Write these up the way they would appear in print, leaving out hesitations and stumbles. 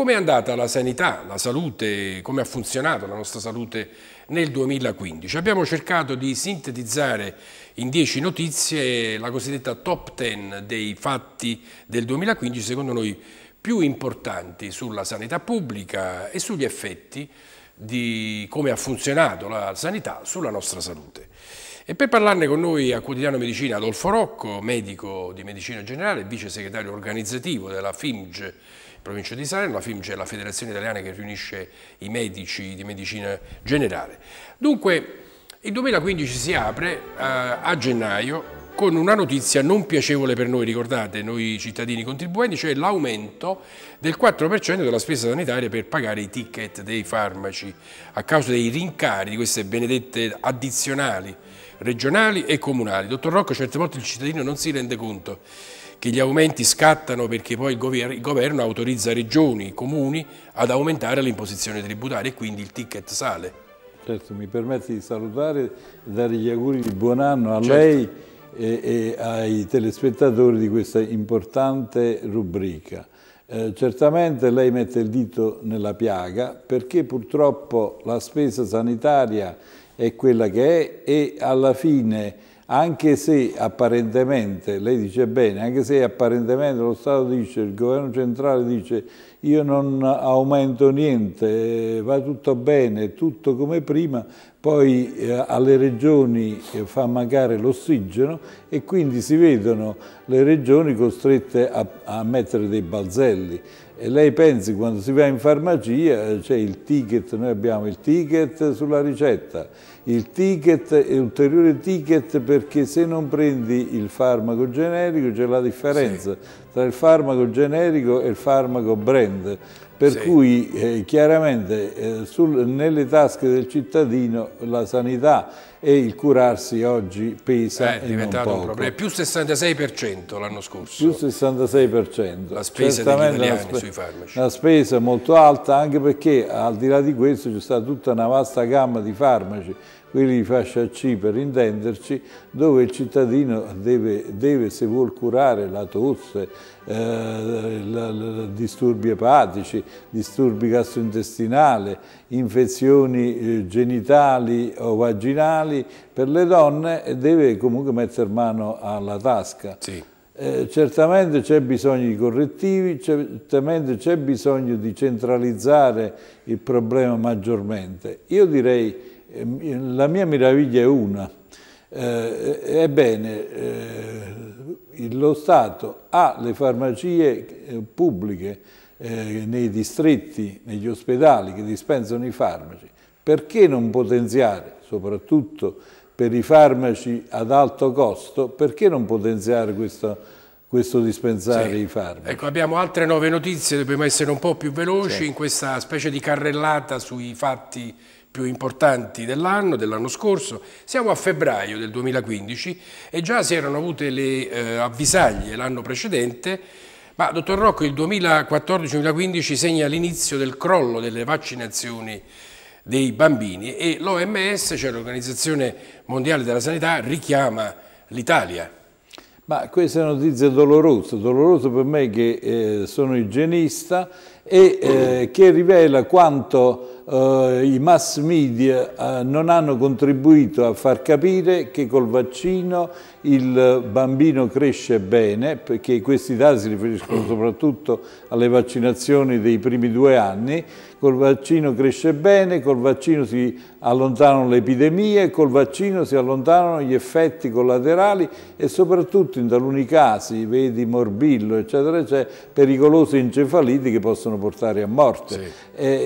Come è andata la sanità, la salute, come ha funzionato la nostra salute nel 2015? Abbiamo cercato di sintetizzare in 10 notizie la cosiddetta top 10 dei fatti del 2015, secondo noi più importanti sulla sanità pubblica e sugli effetti di come ha funzionato la sanità sulla nostra salute. E per parlarne con noi a Quotidiano Medicina Adolfo Rocco, medico di medicina generale, vice segretario organizzativo della FIMG provincia di Salerno. La FIMG è la federazione italiana che riunisce i medici di medicina generale. Dunque, il 2015 si apre a gennaio con una notizia non piacevole per noi, ricordate, noi cittadini contribuenti, cioè l'aumento del 4% della spesa sanitaria per pagare i ticket dei farmaci a causa dei rincari di queste benedette addizionali regionali e comunali. Dottor Rocco, certe volte il cittadino non si rende conto che gli aumenti scattano perché poi il governo autorizza regioni, comuni ad aumentare l'imposizione tributaria e quindi il ticket sale. Certo, mi permetti di salutare e dare gli auguri di buon anno a lei e ai telespettatori di questa importante rubrica. Certamente lei mette il dito nella piaga perché purtroppo la spesa sanitaria è quella che è e alla fine, anche se apparentemente, lei dice bene, anche se apparentemente lo Stato dice, il governo centrale dice io non aumento niente, va tutto bene, tutto come prima, poi alle regioni fa mancare l'ossigeno e quindi si vedono le regioni costrette a mettere dei balzelli. E lei pensi, quando si va in farmacia c'è il ticket, noi abbiamo il ticket sulla ricetta, il ticket e ulteriore ticket perché se non prendi il farmaco generico c'è la differenza tra il generico e il farmaco brand, per cui chiaramente nelle tasche del cittadino la sanità e il curarsi oggi pesa è diventato un problema. Più 66% l'anno scorso. Più 66%. La spesa degli italiani sui farmaci. Una spesa molto alta, anche perché al di là di questo c'è stata tutta una vasta gamma di farmaci, quelli di fascia C per intenderci, dove il cittadino deve se vuol curare la tosse, disturbi epatici, disturbi gastrointestinali, infezioni genitali o vaginali, per le donne deve comunque mettere mano alla tasca. Sì. Certamente c'è bisogno di correttivi, certamente c'è bisogno di centralizzare il problema maggiormente. Io direi, la mia meraviglia è una, ebbene, lo Stato ha le farmacie pubbliche nei distretti, negli ospedali che dispensano i farmaci, perché non potenziare, soprattutto per i farmaci ad alto costo, perché non potenziare questo dispensare i farmaci? Ecco, abbiamo altre 9 notizie, dobbiamo essere un po' più veloci in questa specie di carrellata sui fatti più importanti dell'anno scorso. Siamo a febbraio del 2015 e già si erano avute le avvisaglie l'anno precedente, ma dottor Rocco, il 2014-2015 segna l'inizio del crollo delle vaccinazioni dei bambini e l'OMS, cioè l'Organizzazione Mondiale della Sanità, richiama l'Italia. Ma questa è una notizia dolorosa per me che sono igienista e che rivela quanto i mass media non hanno contribuito a far capire che col vaccino il bambino cresce bene, perché questi dati si riferiscono soprattutto alle vaccinazioni dei primi 2 anni. Col vaccino cresce bene, col vaccino si allontanano le epidemie, col vaccino si allontanano gli effetti collaterali e soprattutto in taluni casi, vedi morbillo eccetera eccetera, pericolose encefaliti che possono portare a morte.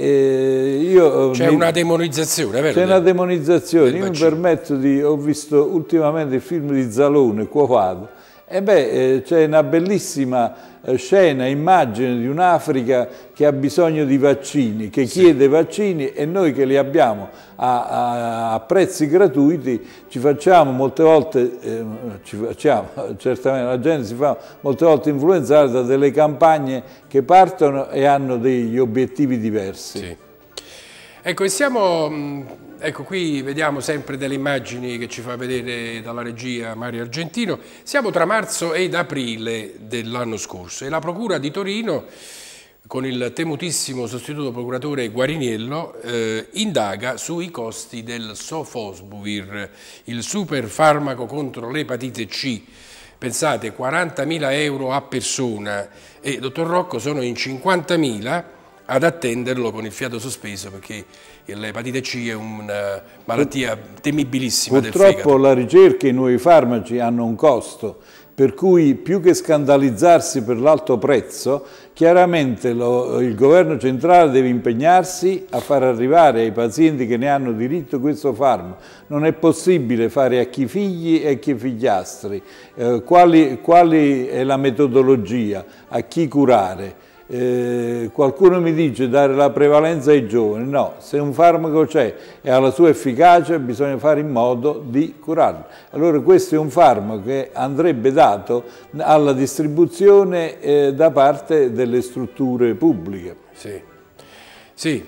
C'è una demonizzazione, vero? C'è una demonizzazione. Io mi permetto ho visto ultimamente il film di Zalone, Quo Vado, c'è una bellissima scena, immagine di un'Africa che ha bisogno di vaccini, che chiede vaccini e noi che li abbiamo a prezzi gratuiti ci facciamo molte volte, certamente la gente si fa molte volte influenzare da delle campagne che partono e hanno degli obiettivi diversi. Sì. Ecco, ecco, qui vediamo sempre delle immagini che ci fa vedere dalla regia Mario Argentino. Siamo tra marzo ed aprile dell'anno scorso e la Procura di Torino con il temutissimo sostituto procuratore Guariniello, indaga sui costi del Sofosbuvir, il superfarmaco contro l'epatite C. Pensate, 40.000 euro a persona, e dottor Rocco sono in 50.000 ad attenderlo con il fiato sospeso, perché l'epatite C è una malattia temibilissima del fegato. Purtroppo la ricerca e i nuovi farmaci hanno un costo, per cui più che scandalizzarsi per l'alto prezzo, chiaramente il governo centrale deve impegnarsi a far arrivare ai pazienti che ne hanno diritto questo farmaco. Non è possibile fare a chi figli e a chi figliastri. Quali è la metodologia? A chi curare? Qualcuno mi dice dare la prevalenza ai giovani. No, se un farmaco c'è e ha la sua efficacia bisogna fare in modo di curarlo. Allora questo è un farmaco che andrebbe dato alla distribuzione da parte delle strutture pubbliche. Sì, sì.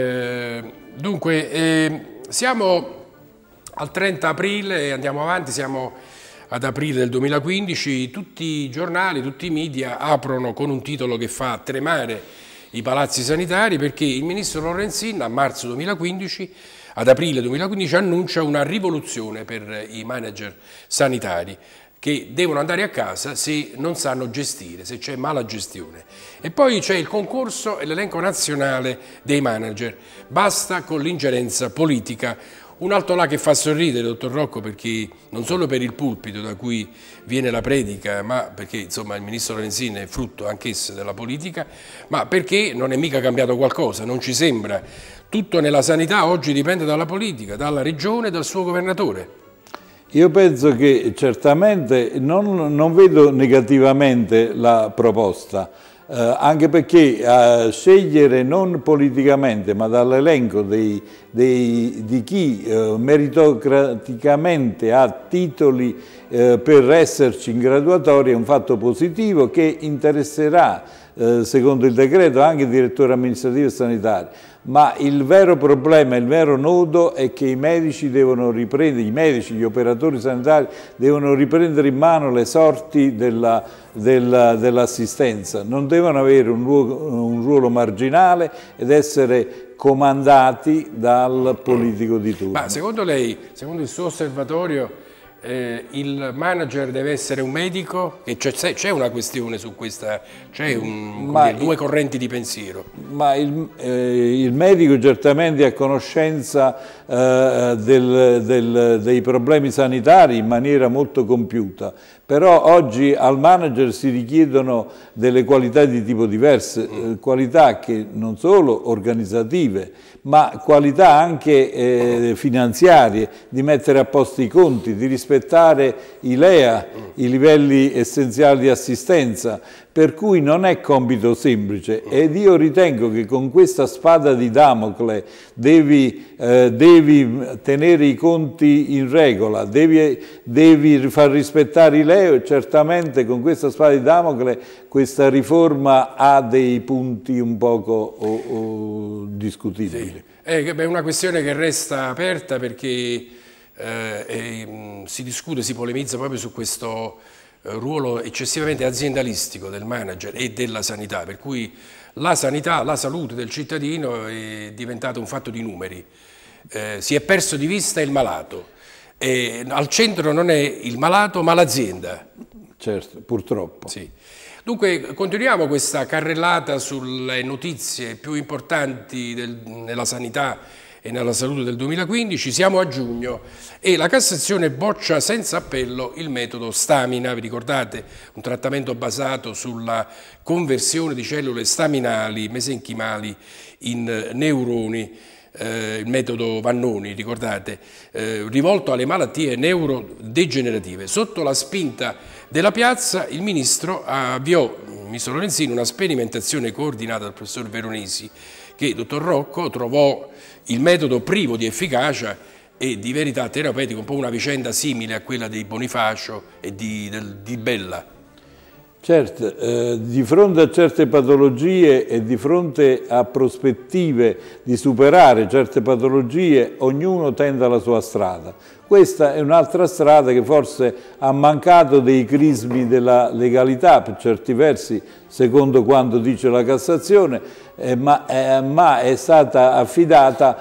Dunque siamo al 30 aprile e andiamo avanti, siamo ad aprile del 2015, tutti i giornali, tutti i media aprono con un titolo che fa tremare i palazzi sanitari, perché il ministro Lorenzin a marzo 2015, ad aprile 2015, annuncia una rivoluzione per i manager sanitari che devono andare a casa se non sanno gestire, se c'è mala gestione. E poi c'è il concorso e l'elenco nazionale dei manager. Basta con l'ingerenza politica. Un altro là che fa sorridere, dottor Rocco, perché non solo per il pulpito da cui viene la predica, ma perché insomma il ministro Lorenzin è frutto anch'esso della politica, ma perché non è mica cambiato qualcosa, non ci sembra. Tutto nella sanità oggi dipende dalla politica, dalla regione e dal suo governatore. Io penso che certamente non vedo negativamente la proposta, anche perché scegliere non politicamente ma dall'elenco di chi meritocraticamente ha titoli per esserci in graduatoria è un fatto positivo che interesserà, secondo il decreto, anche il direttore amministrativo e sanitario. Ma il vero problema, il vero nodo è che i medici devono riprendere, gli operatori sanitari devono riprendere in mano le sorti dell'assistenza, non devono avere un ruolo marginale ed essere comandati dal politico di turno. Ma secondo lei, secondo il suo osservatorio, il manager deve essere un medico? C'è una questione su questa, c'è due correnti di pensiero. Ma il medico certamente ha conoscenza dei problemi sanitari in maniera molto compiuta, però oggi al manager si richiedono delle qualità di tipo diverse, qualità che non solo organizzative, ma qualità anche finanziarie, di mettere a posto i conti, di rispettare i LEA, i livelli essenziali di assistenza, per cui non è compito semplice ed io ritengo che con questa spada di Damocle devi tenere i conti in regola, devi far rispettare i LEA e certamente con questa spada di Damocle questa riforma ha dei punti un poco discutibili. Sì. È una questione che resta aperta perché si discute, si polemizza proprio su questo ruolo eccessivamente aziendalistico del manager e della sanità, per cui la sanità, la salute del cittadino è diventata un fatto di numeri. Si è perso di vista il malato. Al centro non è il malato ma l'azienda. Certo, purtroppo. Sì. Dunque continuiamo questa carrellata sulle notizie più importanti nella sanità e nella salute del 2015, siamo a giugno e la Cassazione boccia senza appello il metodo Stamina, vi ricordate? Un trattamento basato sulla conversione di cellule staminali mesenchimali in neuroni, il metodo Vannoni, ricordate? Rivolto alle malattie neurodegenerative. Sotto la spinta della piazza il ministro Lorenzin, una sperimentazione coordinata dal professor Veronesi che, dottor Rocco, trovò il metodo privo di efficacia e di verità terapeutica, un po' una vicenda simile a quella di Bonifacio e di Bella. Certo, di fronte a certe patologie e di fronte a prospettive di superare certe patologie, ognuno tenta la sua strada. Questa è un'altra strada che forse ha mancato dei crismi della legalità, per certi versi, secondo quanto dice la Cassazione, ma è stata affidata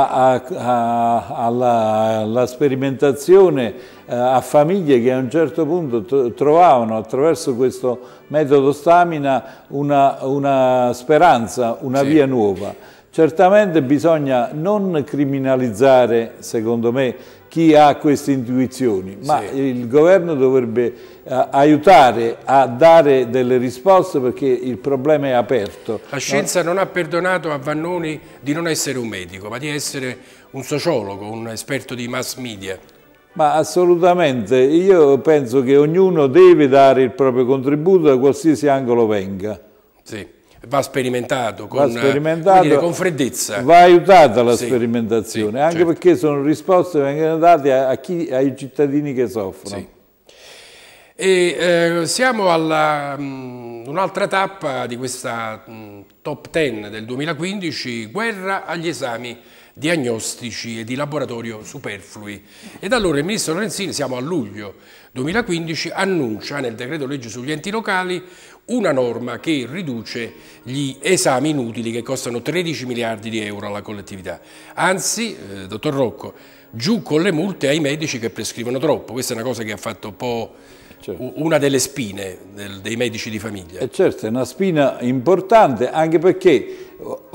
alla sperimentazione a famiglie che a un certo punto trovavano attraverso questo metodo Stamina una speranza, una via nuova. Certamente bisogna non criminalizzare, secondo me, chi ha queste intuizioni, ma il governo dovrebbe aiutare a dare delle risposte perché il problema è aperto. La scienza non ha perdonato a Vannoni di non essere un medico, ma di essere un sociologo, un esperto di mass media. Ma assolutamente, io penso che ognuno deve dare il proprio contributo da qualsiasi angolo venga. Sì. Va sperimentato con freddezza. Va aiutata la sperimentazione, anche certo, perché sono risposte che vengono date ai cittadini che soffrono. Sì. E siamo alla un'altra tappa di questa top 10 del 2015, guerra agli esami diagnostici e di laboratorio superflui. Ed allora il ministro Lorenzin, siamo a luglio 2015, annuncia nel decreto legge sugli enti locali una norma che riduce gli esami inutili che costano 13 miliardi di euro alla collettività. Anzi, dottor Rocco, giù con le multe ai medici che prescrivono troppo. Questa è una cosa che ha fatto un po' una delle spine dei medici di famiglia. E certo, è una spina importante, anche perché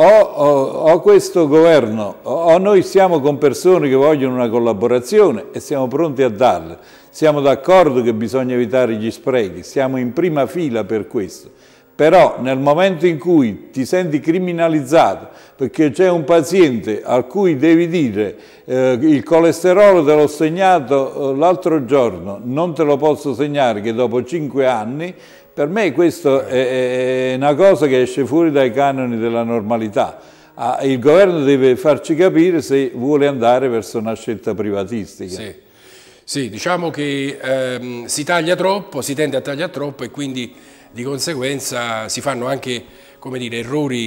o questo governo o noi siamo con persone che vogliono una collaborazione e siamo pronti a darla. Siamo d'accordo che bisogna evitare gli sprechi, siamo in prima fila per questo. Però nel momento in cui ti senti criminalizzato perché c'è un paziente a cui devi dire il colesterolo te l'ho segnato l'altro giorno, non te lo posso segnare che dopo 5 anni, per me questo è una cosa che esce fuori dai canoni della normalità. Il governo deve farci capire se vuole andare verso una scelta privatistica. Sì. Sì, diciamo che si taglia troppo, si tende a tagliare troppo e quindi di conseguenza si fanno anche, come dire,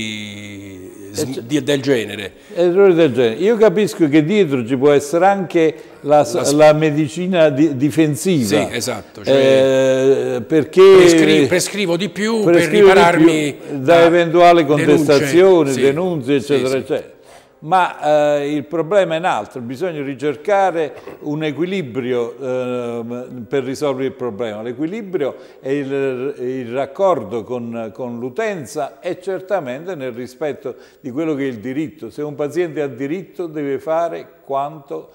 errori del genere. Errori del genere. Io capisco che dietro ci può essere anche la medicina difensiva. Sì, esatto. Cioè perché prescrivo di più per ripararmi da eventuali contestazioni, denunce, eccetera, eccetera. Ma il problema è un altro, bisogna ricercare un equilibrio per risolvere il problema. L'equilibrio è il raccordo con l'utenza e certamente nel rispetto di quello che è il diritto. Se un paziente ha diritto deve fare quanto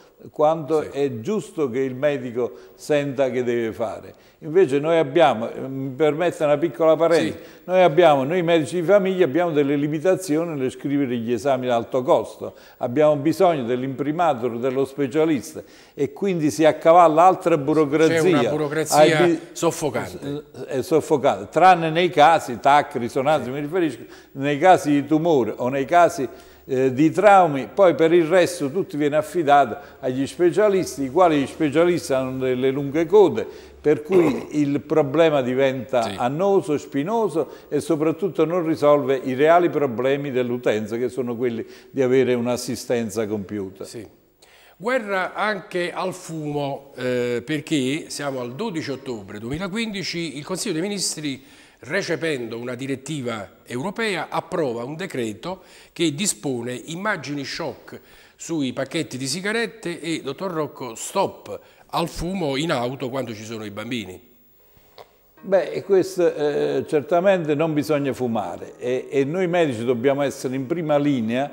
è giusto che il medico senta che deve fare. Invece noi abbiamo, mi permetta una piccola parentesi, noi medici di famiglia abbiamo delle limitazioni nel scrivere gli esami ad alto costo, abbiamo bisogno dell'imprimatur, dello specialista e quindi si accavalla altra burocrazia. C'è una burocrazia soffocante. È soffocante, tranne nei casi, TAC, risonanza, mi riferisco, nei casi di tumore o nei casi di traumi, poi per il resto tutto viene affidato agli specialisti, i quali gli specialisti hanno delle lunghe code, per cui il problema diventa annoso, spinoso e soprattutto non risolve i reali problemi dell'utenza, che sono quelli di avere un'assistenza compiuta. Sì. Guerra anche al fumo, perché siamo al 12 ottobre 2015, il Consiglio dei Ministri, recependo una direttiva europea, approva un decreto che dispone immagini shock sui pacchetti di sigarette e, dottor Rocco, stop al fumo in auto quando ci sono i bambini. Beh, questo certamente non bisogna fumare e noi medici dobbiamo essere in prima linea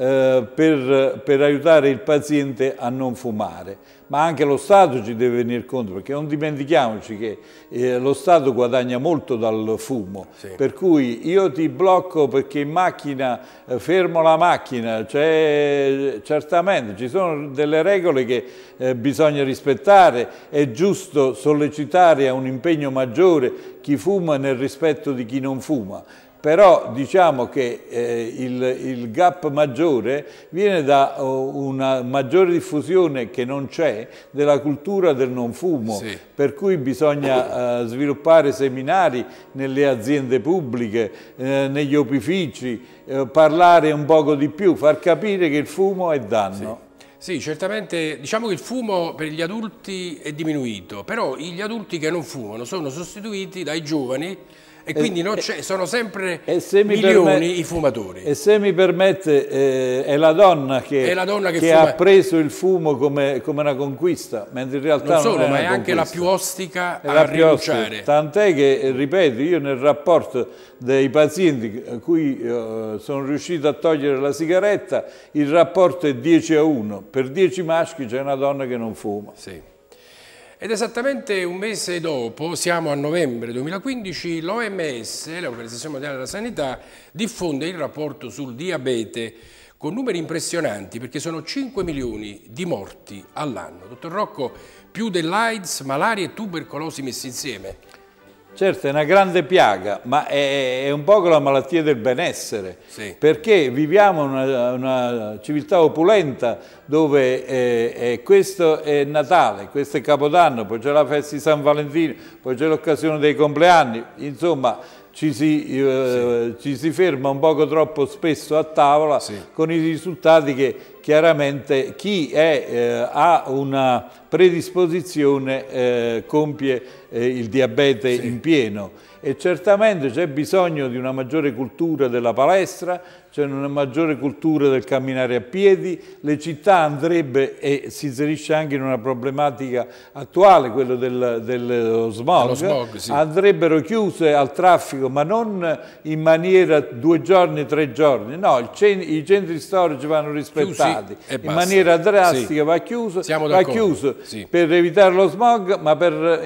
per aiutare il paziente a non fumare, ma anche lo Stato ci deve venire conto, perché non dimentichiamoci che lo Stato guadagna molto dal fumo, per cui io ti blocco perché in macchina fermo la macchina, certamente ci sono delle regole che bisogna rispettare, è giusto sollecitare a un impegno maggiore chi fuma nel rispetto di chi non fuma. Però diciamo che il gap maggiore viene da una maggiore diffusione che non c'è della cultura del non fumo, per cui bisogna sviluppare seminari nelle aziende pubbliche, negli opifici, parlare un poco di più, far capire che il fumo è danno. Sì, certamente diciamo che il fumo per gli adulti è diminuito, però gli adulti che non fumano sono sostituiti dai giovani e quindi sono sempre milioni i fumatori. E se mi permette, è la donna che ha preso il fumo come una conquista, mentre in realtà non solo, ma è anche la più ostica a rinunciare. Tant'è che, ripeto, io nel rapporto dei pazienti a cui sono riuscito a togliere la sigaretta, il rapporto è 10-1. Per 10 maschi c'è una donna che non fuma. Sì. Ed esattamente un mese dopo, siamo a novembre 2015, l'OMS, l'Organizzazione Mondiale della Sanità, diffonde il rapporto sul diabete con numeri impressionanti, perché sono 5 milioni di morti all'anno. Dottor Rocco, più dell'AIDS, malaria e tubercolosi messi insieme. Certo, è una grande piaga, ma è un po' la malattia del benessere, sì. Perché viviamo una civiltà opulenta dove questo è Natale, questo è Capodanno, poi c'è la festa di San Valentino, poi c'è l'occasione dei compleanni, insomma ci si ferma un poco troppo spesso a tavola, sì, con i risultati che chiaramente chi ha una predisposizione compie il diabete, sì, in pieno. E certamente c'è bisogno di una maggiore cultura della palestra, c'è una maggiore cultura del camminare a piedi, le città andrebbe, e si inserisce anche in una problematica attuale, quello dello smog, sì, andrebbero chiuse al traffico, ma non in maniera 2 giorni, 3 giorni, no, i centri storici vanno rispettati, in maniera drastica, sì, va chiuso, sì, per evitare lo smog, ma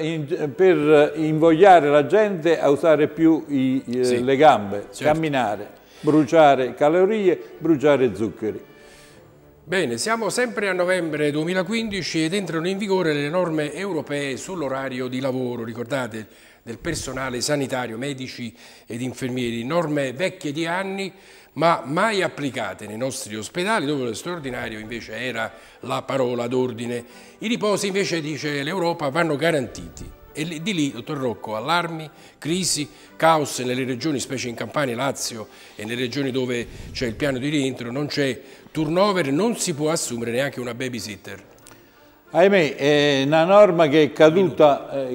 per invogliare la gente a usare più sì, le gambe, certo, camminare, bruciare calorie, bruciare zuccheri. Bene, siamo sempre a novembre 2015 ed entrano in vigore le norme europee sull'orario di lavoro, ricordate, del personale sanitario, medici ed infermieri, norme vecchie di anni ma mai applicate nei nostri ospedali, dove lo straordinario invece era la parola d'ordine. I riposi invece, dice l'Europa, vanno garantiti. E di lì, dottor Rocco, allarmi, crisi, caos nelle regioni, specie in Campania, Lazio e nelle regioni dove c'è il piano di rientro, non c'è turnover, non si può assumere neanche una babysitter. Ahimè, è una norma che è caduta,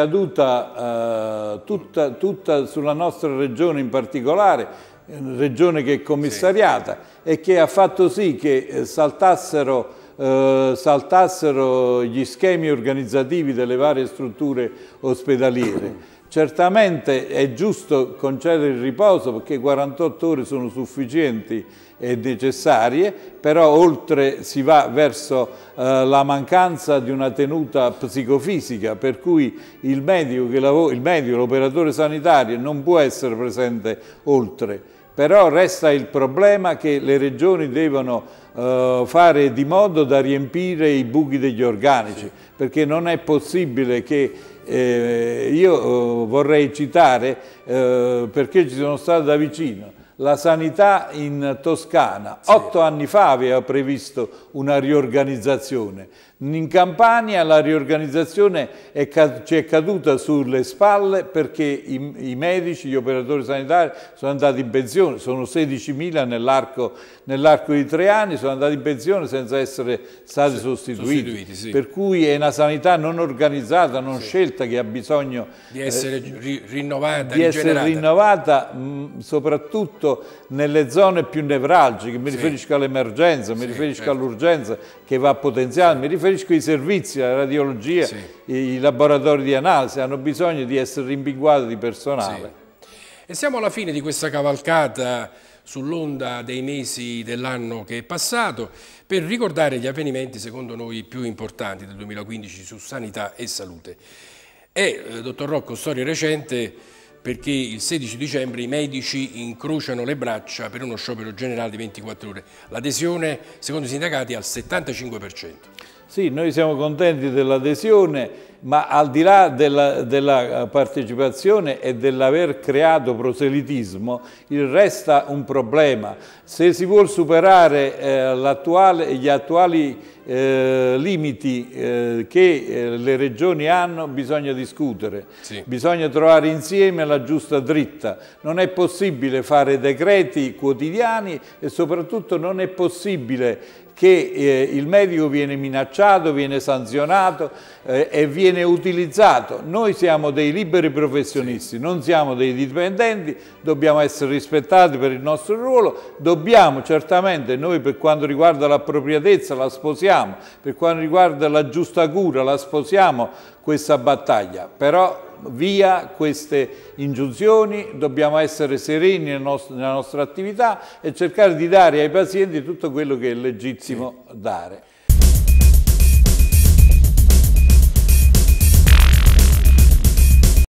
tutta sulla nostra regione in particolare, regione che è commissariata, sì, e che ha fatto sì che saltassero gli schemi organizzativi delle varie strutture ospedaliere. Certamente è giusto concedere il riposo perché 48 ore sono sufficienti e necessarie, però oltre si va verso la mancanza di una tenuta psicofisica, per cui il medico, l'operatore sanitario non può essere presente oltre. Però resta il problema che le regioni devono fare di modo da riempire i buchi degli organici, perché non è possibile che io vorrei citare, perché ci sono stato da vicino, la sanità in Toscana, sì, 8 anni fa aveva previsto una riorganizzazione. In Campania la riorganizzazione ci è caduta sulle spalle perché i medici, gli operatori sanitari sono andati in pensione, sono 16.000 nell'arco di 3 anni, sono andati in pensione senza essere stati sostituiti, sì. Per cui è una sanità non organizzata, non, sì, scelta, che ha bisogno di essere rinnovata, soprattutto nelle zone più nevralgiche. Mi, sì, riferisco all'emergenza, mi, sì, riferisco, certo, all'urgenza che va potenziata, mi riferisco ai servizi, alla radiologia, sì, i laboratori di analisi hanno bisogno di essere rimpinguati di personale. Sì. E siamo alla fine di questa cavalcata sull'onda dei mesi dell'anno che è passato per ricordare gli avvenimenti secondo noi più importanti del 2015 su sanità e salute. Dottor Rocco, storia recente, perché il 16 dicembre i medici incrociano le braccia per uno sciopero generale di 24 ore. L'adesione, secondo i sindacati, è al 75%. Sì, noi siamo contenti dell'adesione, ma al di là della partecipazione e dell'aver creato proselitismo, resta un problema. Se si vuol superare gli attuali limiti che le regioni hanno, bisogna discutere, sì, bisogna trovare insieme la giusta dritta. Non è possibile fare decreti quotidiani e soprattutto non è possibile che il medico viene minacciato, viene sanzionato e viene utilizzato. Noi siamo dei liberi professionisti, non siamo dei dipendenti, dobbiamo essere rispettati per il nostro ruolo, dobbiamo certamente, noi per quanto riguarda l'appropriatezza la sposiamo, per quanto riguarda la giusta cura la sposiamo questa battaglia, però via queste ingiunzioni, dobbiamo essere sereni nella nostra attività e cercare di dare ai pazienti tutto quello che è legittimo dare.